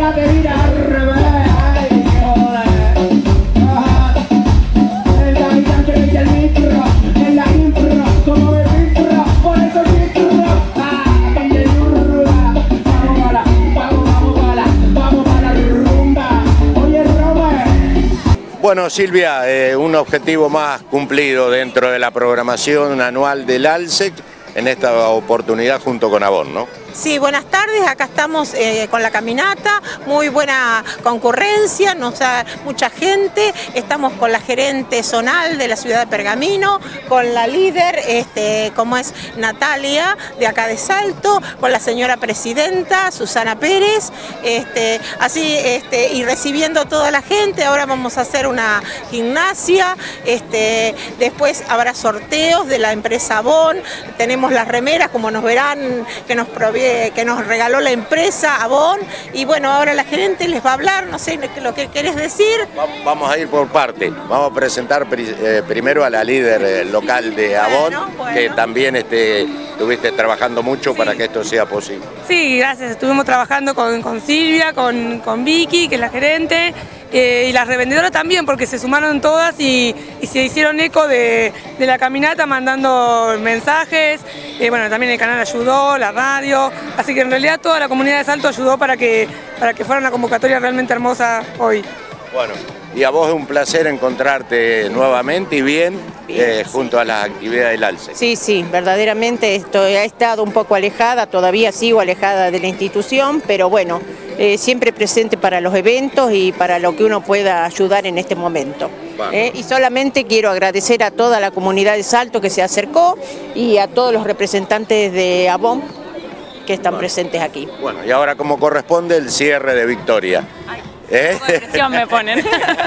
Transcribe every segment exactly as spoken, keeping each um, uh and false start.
a pedir a ay, joder. El capitán que mete el micro, en la impro, como el micro, por eso micro. Ah, y el urba, vamos para, vamos, vamos para, vamos para la rumba. Oye, Robert. Bueno, Silvia, eh, un objetivo más cumplido dentro de la programación anual del ALSEC, en esta oportunidad junto con Avon, ¿no? Sí, buenas tardes, acá estamos eh, con la caminata, muy buena concurrencia, nos da mucha gente, estamos con la gerente zonal de la ciudad de Pergamino, con la líder, este, como es Natalia, de acá de Salto, con la señora presidenta, Susana Pérez, este, así, este, y recibiendo toda la gente. Ahora vamos a hacer una gimnasia, este, después habrá sorteos de la empresa Avon, tenemos las remeras, como nos verán, que nos provee que nos regaló la empresa Avon, y bueno, ahora la gerente les va a hablar, no sé lo que querés decir. Vamos a ir por parte, vamos a presentar eh, primero a la líder eh, local de Avon, bueno, bueno. que también este, estuviste trabajando mucho sí. para que esto sea posible. Sí, gracias, estuvimos trabajando con, con Silvia, con, con Vicky, que es la gerente, eh, y las revendedoras también, porque se sumaron todas y, y se hicieron eco de, de la caminata mandando mensajes, eh, bueno, también el canal ayudó, la radio, así que en realidad toda la comunidad de Salto ayudó para que, para que fuera una convocatoria realmente hermosa hoy. Bueno, y a vos es un placer encontrarte nuevamente y bien, bien eh, junto a las actividades del ALSEC. Sí, sí, verdaderamente estoy, he estado un poco alejada, todavía sigo alejada de la institución, pero bueno, eh, siempre presente para los eventos y para lo que uno pueda ayudar en este momento. Bueno. Eh, y solamente quiero agradecer a toda la comunidad de Salto que se acercó y a todos los representantes de Avon que están bueno. presentes aquí. Bueno, y ahora como corresponde el cierre de Victoria. Ay. ¿Eh? Qué presión me ponen.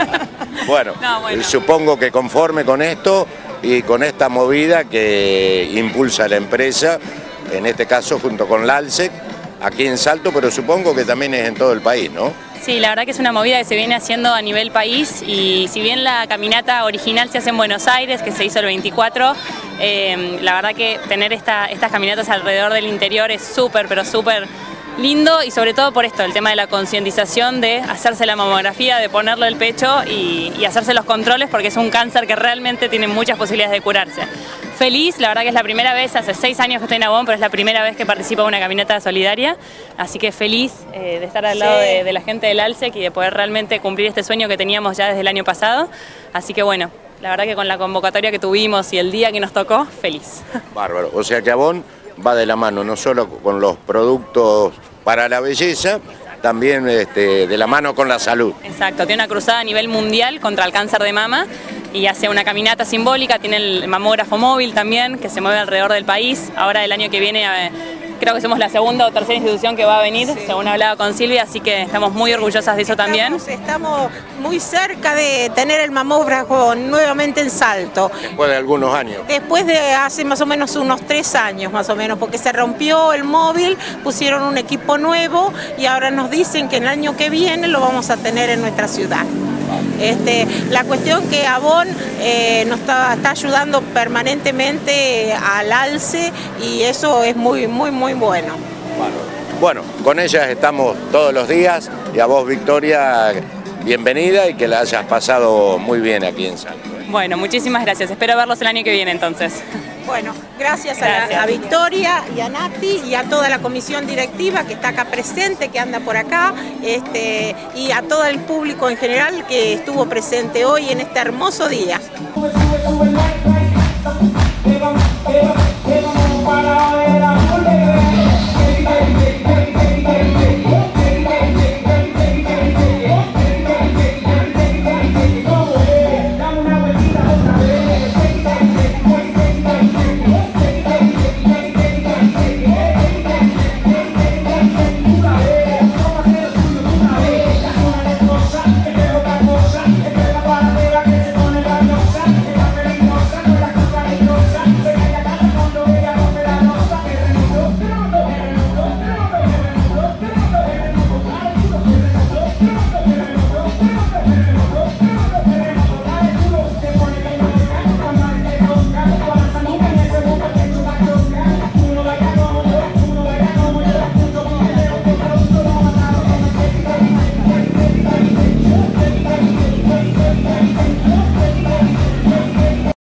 bueno, no, bueno, supongo que conforme con esto y con esta movida que impulsa la empresa, en este caso junto con la ALSEC, aquí en Salto, pero supongo que también es en todo el país, ¿no? Sí, la verdad que es una movida que se viene haciendo a nivel país, y si bien la caminata original se hace en Buenos Aires, que se hizo el veinticuatro, eh, la verdad que tener esta, estas caminatas alrededor del interior es súper, pero súper lindo, y sobre todo por esto, el tema de la concientización de hacerse la mamografía, de ponerlo el pecho y, y hacerse los controles, porque es un cáncer que realmente tiene muchas posibilidades de curarse. Feliz, la verdad que es la primera vez, hace seis años que estoy en Avon, pero es la primera vez que participo en una caminata solidaria, así que feliz eh, de estar al lado sí. de, de la gente del ALSEC y de poder realmente cumplir este sueño que teníamos ya desde el año pasado, así que bueno, la verdad que con la convocatoria que tuvimos y el día que nos tocó, feliz. Bárbaro, o sea que Avon va de la mano no solo con los productos para la belleza, también este, de la mano con la salud. Exacto, tiene una cruzada a nivel mundial contra el cáncer de mama y hace una caminata simbólica, tiene el mamógrafo móvil también, que se mueve alrededor del país. Ahora el año que viene eh, creo que somos la segunda o tercera institución que va a venir, sí. según hablaba con Silvia, así que estamos muy orgullosas de eso estamos, también. Estamos muy cerca de tener el mamógrafo nuevamente en Salto. Después de algunos años. Después de hace más o menos unos tres años más o menos, porque se rompió el móvil, pusieron un equipo nuevo y ahora nos dicen que el año que viene lo vamos a tener en nuestra ciudad. Este, la cuestión que Avon eh, nos está, está ayudando permanentemente al ALSE y eso es muy, muy, muy bueno. Bueno, bueno, con ellas estamos todos los días y a vos, Victoria, bienvenida y que la hayas pasado muy bien aquí en Salto. Bueno, muchísimas gracias. Espero verlos el año que viene entonces. Bueno, gracias, gracias. A, la, a Victoria y a Nati y a toda la comisión directiva que está acá presente, que anda por acá, este, y a todo el público en general que estuvo presente hoy en este hermoso día.